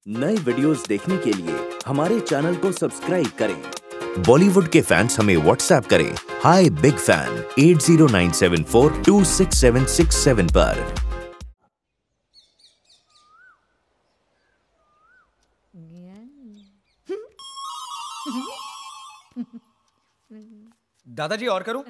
नए वीडियोस देखने के लिए हमारे चैनल को सब्सक्राइब करें। बॉलीवुड के फैंस हमें व्हाट्सएप करें हाई बिग फैन 8097426767 पर। दादाजी और करूं?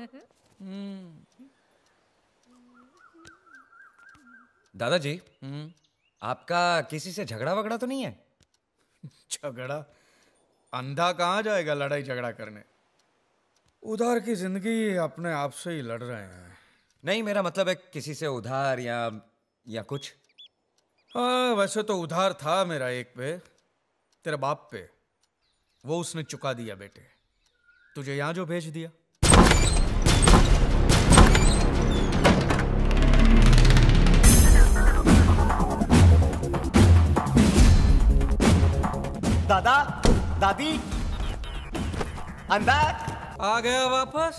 दादाजी, आपका किसी से झगड़ा वगड़ा तो नहीं है? झगड़ा? अंधा कहाँ जाएगा लड़ाई झगड़ा करने? उधार की जिंदगी अपने आप से ही लड़ रहे हैं। नहीं, मेरा मतलब है किसी से उधार या कुछ। हाँ, वैसे तो उधार था मेरा एक पे, तेरे बाप पे। वो उसने चुका दिया बेटे। तुझे यहां जो भेज दिया। दादा, दादी, अंदर आ गया वापस?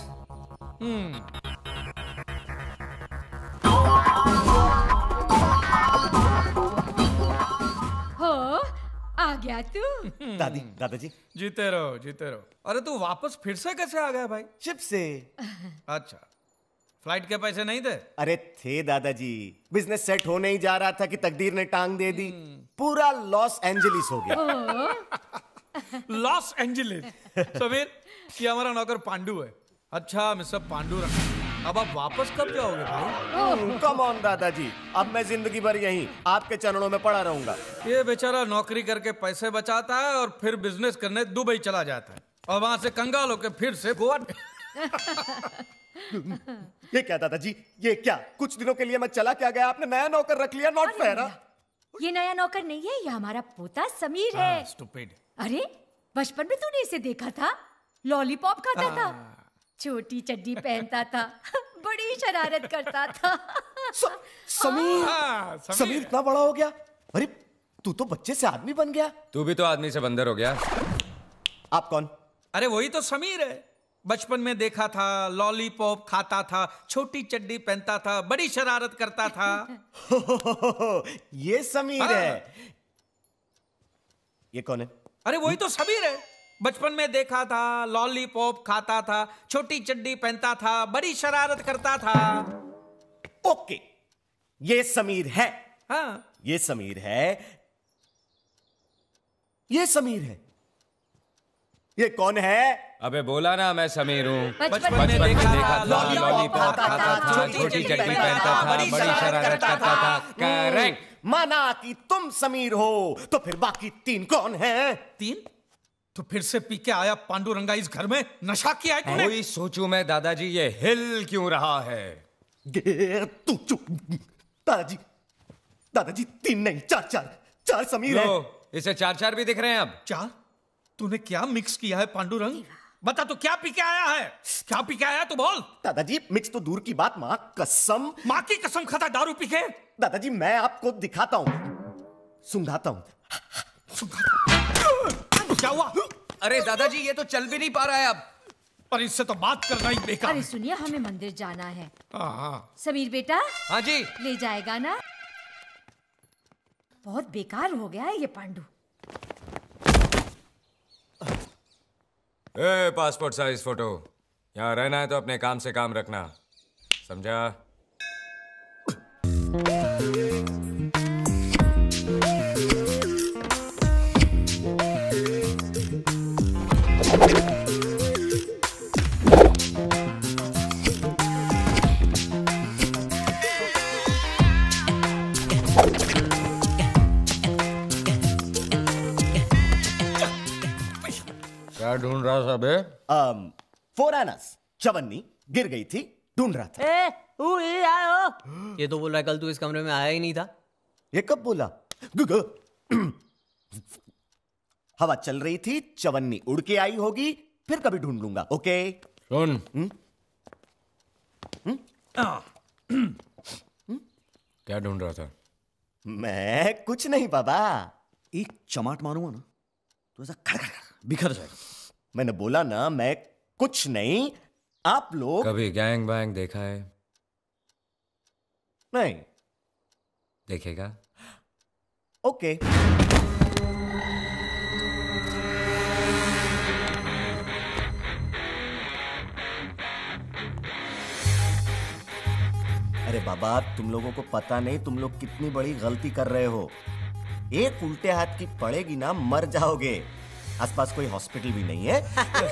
हो आ गया तू। दादी, दादाजी। जीते रहो, जीते रहो। अरे तू वापस फिर से कैसे आ गया भाई? शिप से। अच्छा, फ्लाइट के पैसे नहीं थे? अरे थे दादाजी, बिजनेस सेट होने ही जा रहा था कि तकदीर ने टांग दे दी। पूरा लॉस एंजलिस हो गया। Los Angeles. समीर, ये हमारा नौकर पांडु है। अच्छा मिस्टर पांडुरंग, अब आप वापस कब जाओगे भाई? कम ऑन दादाजी, अब मैं जिंदगी भर यहीं आपके चरणों में पड़ा रहूंगा। ये बेचारा नौकरी करके पैसे बचाता है और फिर बिजनेस करने दुबई चला जाता है और वहां से कंगाल होके फिर से गोवा। ये क्या दादाजी, ये क्या? कुछ दिनों के लिए मैं चला क्या गया, आपने नया नौकर रख लिया। Not fair. ये नया नौकर नहीं है, ये हमारा पोता समीर है। स्टूपिड। अरे बचपन में तूने इसे देखा था? लॉलीपॉप खाता था, छोटी चड्डी पहनता था, बड़ी शरारत करता था। समीर, समीर इतना बड़ा हो गया? अरे तू तो बच्चे से आदमी बन गया। तू भी तो आदमी से बंदर हो गया। आप कौन? अरे वही तो समीर है। बचपन में देखा था, लॉलीपॉप खाता था, छोटी चड्डी पहनता था, बड़ी शरारत करता था। ये समीर है। ये कौन है? अरे वही तो समीर है। बचपन में देखा था, लॉलीपॉप खाता था, छोटी चड्डी पहनता था, बड़ी शरारत करता था। ओके, ये समीर है। हाँ, ये समीर है। ये समीर है। ये कौन है? अबे बोला ना मैं समीर हूँ। बचपन बचपन में देखा था, लॉलीपॉप खाता था, छोटी चड्डी पहनता था, बड़ी शरारत करता था। करेक्ट। माना कि तुम समीर हो, तो फिर बाकी तीन कौन हैं? तीन? तो फिर से पी के आया पांडुरंगा इस घर में? नशा किया है तूने? वही सोचूं मैं दादाजी, ये हिल क्यों रहा है? तू चुप। दादाजी, दादाजी, तीन नहीं, चार चार, चार समीर है। इसे चार चार भी दिख रहे हैं अब। चार? तूने क्या मिक्स किया है पांडुरंग? बता, तू क्या पी के आया है? क्या पी के आया तू बोल। दादाजी मिक्स तो दूर की बात, माँ कसम। माँ की कसम खाता दारू पी के? दादाजी मैं आपको दिखाता हूँ, सुंघाता हूँ। क्या हुआ? अरे दादाजी, ये तो चल भी नहीं पा रहा है अब। पर इससे तो बात करना ही बेकार। अरे सुनिए, हमें मंदिर जाना है। हाँ। समीर बेटा, हाँ जी। ले जाएगा ना? बहुत बेकार हो गया है ये पांडु। Passport size photo. यहाँ रहना है तो अपने काम से काम रखना, समझा? क्या ढूंढ रहा था बे? फोरानस चवन्नी गिर गई थी, ढूंढ रहा था। ये तो बोल रहा है कल तू इस कमरे में आया ही नहीं था। ये कब बोला? हवा चल रही थी, चवन्नी उड़ के आई होगी, फिर कभी ढूंढ लूंगा। ओके सुन। क्या ढूंढ रहा था? मैं कुछ नहीं बाबा। एक चमाट मारूंगा ना तो ऐसा खड़ बिखर जाएगा। मैंने बोला ना, मैं कुछ नहीं। आप लोग कभी गैंग बैंग देखा है? नहीं। देखेगा? ओके अरे बाबा, तुम लोगों को पता नहीं तुम लोग कितनी बड़ी गलती कर रहे हो। एक उल्टे हाथ की पड़ेगी ना, मर जाओगे। आसपास कोई हॉस्पिटल भी नहीं है।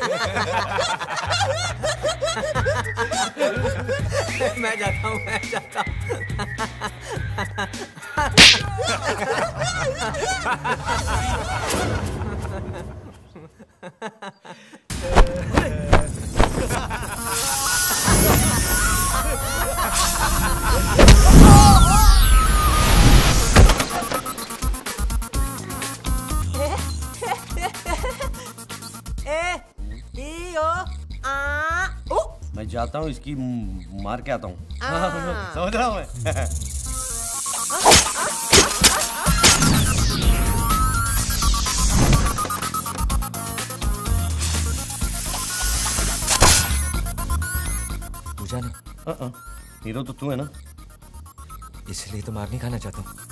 मैं जाता हूँ। मैं जाता हूँ, इसकी मार के आता हूँ। समझ रहा हूँ मैं। पूजा नहीं, हीरो तो तू है ना। इसलिए तो मार नहीं खाना चाहता हूँ।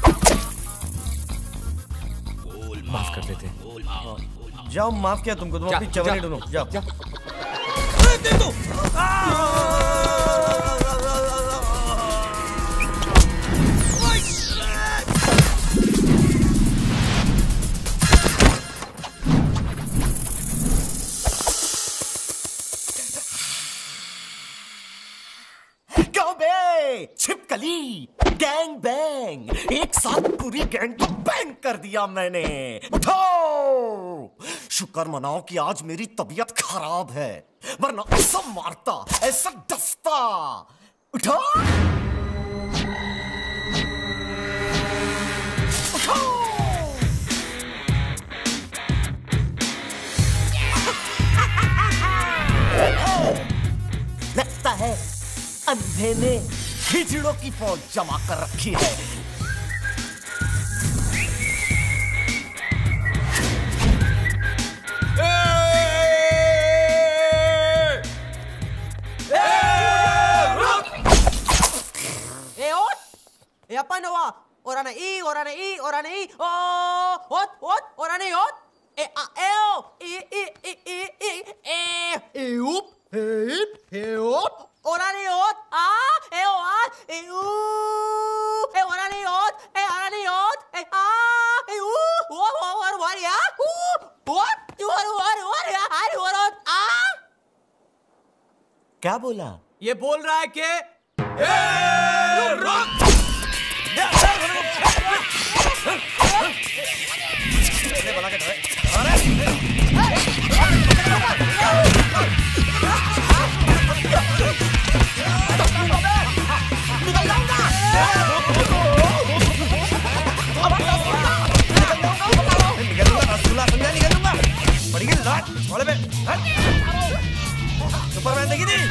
माफ कर देते। जाओ, माफ किया तुमको, तुम जा, अपनी चवन्नी जा, ढूंढो। जाओ जा। छिपकली, गैंग बैंग, एक साथ पूरी गैंग को बैंग कर दिया मैंने। उठो, शुक्र मनाओ कि आज मेरी तबीयत खराब है, वरना ऐसा मारता, ऐसा डसता। उठो, उठो। लगता है अंधे ने हिजड़ों की फौज जमा कर रखी है। क्या बोला? ये बोल रहा है कि सुपरमैन देखी थी?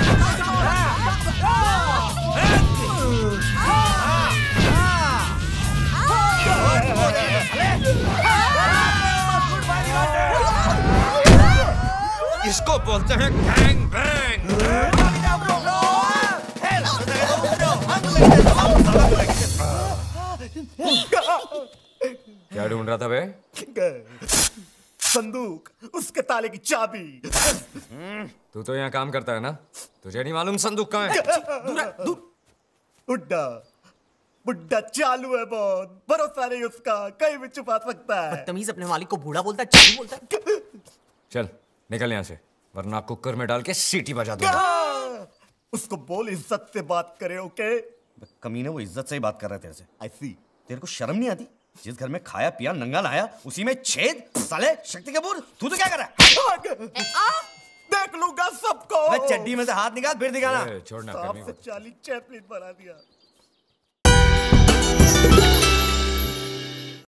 इसको बोलते हैं गैंग बैंग। क्या ढूंढ रहा था बे? संदूक, उसके ताले की चाबी। तू तो यहाँ काम करता है ना, तुझे नहीं मालूम संदूक कहाँ है? दूर। बुड्ढा, बुड्ढा चालू है बहुत, भरोसा नहीं उसका, कहीं भी छुपा सकता है। तमीज अपने मालिक को बूढ़ा बोलता है, चालू बोलता है। चल निकल यहाँ से, वरना कुकर में डाल के सीटी बजा दूंगा। उसको बोल इज्जत से बात करे, ओके? कमीने, वो इज्जत से ही बात कर रहे तेरे से। आई सी। तेरे को शर्म नहीं आती? जिस घर में खाया पिया नंगा लाया, उसी में छेद। साले शक्ति कपूर, तू तो क्या कर रहा है? देख लूंगा सबको। चड्डी में से हाथ निकाल, फिर दिखाना। छोड़ना, सांप से चाली चैपलिन बना दिया।